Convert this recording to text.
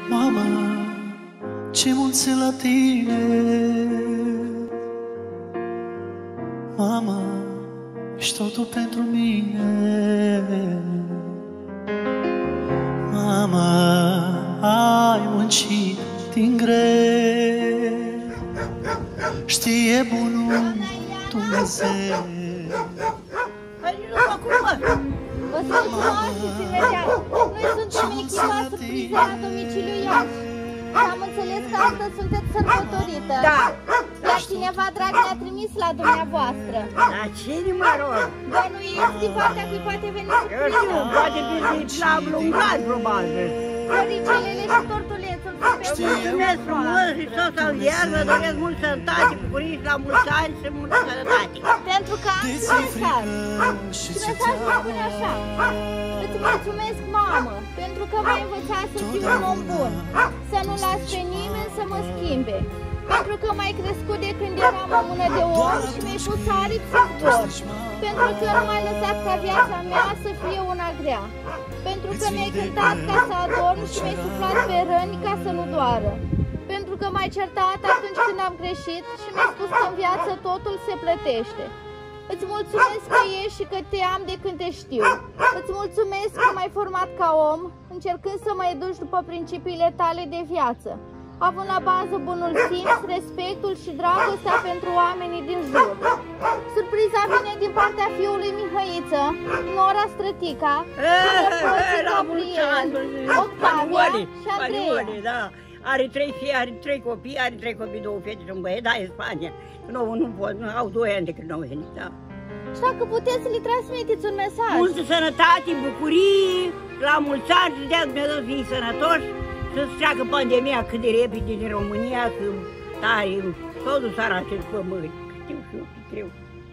Mama, ce mulți la tine. Mama, ești totul pentru mine. Mama, ai muncit din greu, știe bunul Dumnezeu. Vă sunt frumoase, ținerea. Noi suntem echipa surpriză la domiciliul Iași. Am înțeles că astăzi sunteți sărbătorită. Da. Iar cineva drag ne-a trimis la dumneavoastră. La cine, mă rog? Bănuiți din partea cui poate veni Eu știu, poate fi la Blungar, probabil. floricelele și tortulețul. Mulțumesc frumos, Hristos al iarnă, doresc mult sănătate, bucurii și la mulți ani și multă sănătate. Pentru că am și mesaj. Și mesajul spune așa: îți mulțumesc, mamă, pentru că m-ai învățat să fiu un om bun, să nu las pe nimeni să mă schimbe, pentru că m-ai crescut de când eram o mână de om și mi-ai pus aripi să zbor, pentru că nu m-ai lăsat ca viața mea să fie una grea, pentru că mi-ai cântat ca să adorm și mi-ai suflat pe răni ca să nu doară, pentru că m-ai certat atunci când am greșit și mi-ai spus că în viață totul se plătește. Îți mulțumesc că ești și că te am de când te știu. Îți mulțumesc că m-ai format ca om, încercând să mă educi după principiile tale de viață, având la bază bunul simț, respectul și dragostea pentru oamenii din jur. Surpriza vine din partea fiului Mihăiță, Nora Strătica, Gabriel, Octavia și Andreea. Da. Are 3 fii, are 3 copii, are 3 copii, 2 fete și un băiet, da, în Spania. Nu pot, au 2 ani de când au venit, da. Și dacă puteți să le transmiteți un mesaj. Multă sănătate, bucurii, la mulți ani, să dea Dumnezeu să fie sănătoși, să-ți treacă pandemia cât de repede din România, că tare, totul s-ar acest pământ. Știu și eu, greu.